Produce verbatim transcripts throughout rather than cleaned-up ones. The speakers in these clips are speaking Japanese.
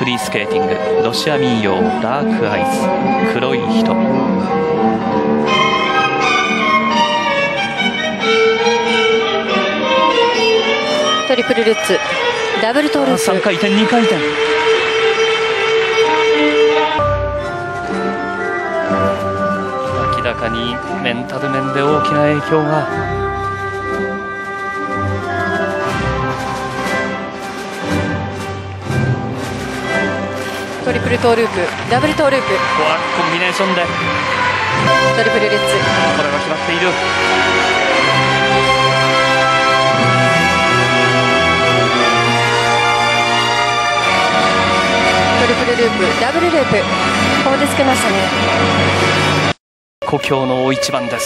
フリースケーティングロシア民謡ダークアイズ黒い人。 トリプルルッツダブルトーループさんかい転にかい転。明らかにメンタル面で大きな影響が。 トリプルトーループダブルトーループ。 ここはコンビネーションでトリプルルッツ。 これは決まっている。 トリプルループダブルループ。ここでつけましたね。 故郷の大一番です。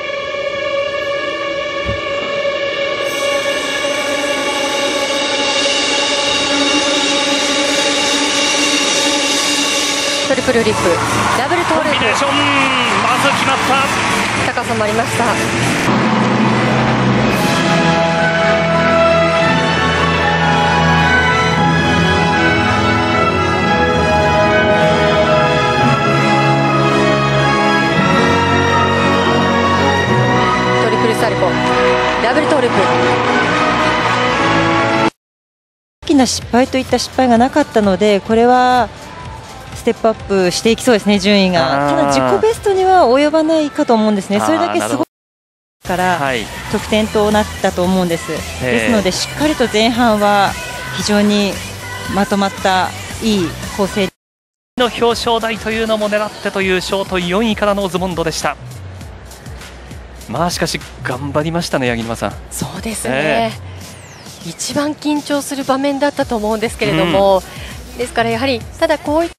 トリプルリップダブルトーループ。 コンビネーションまず決まった。 高さもありました。トリプルサルコウダブルトーループ。 大きな失敗といった失敗がなかったので、これはステップアップしていきそうですね、順位が。ただ自己ベストには及ばないかと思うんですね。それだけすごいから得点となったと思うんです。ですのでしっかりと前半は非常にまとまったいい構成の表彰台というのも狙ってというショートよんいからのオズモンドでした。まあしかし頑張りましたね、八木沼さん。 そうですね、えー、一番緊張する場面だったと思うんですけれども、うん、ですからやはりただこういっ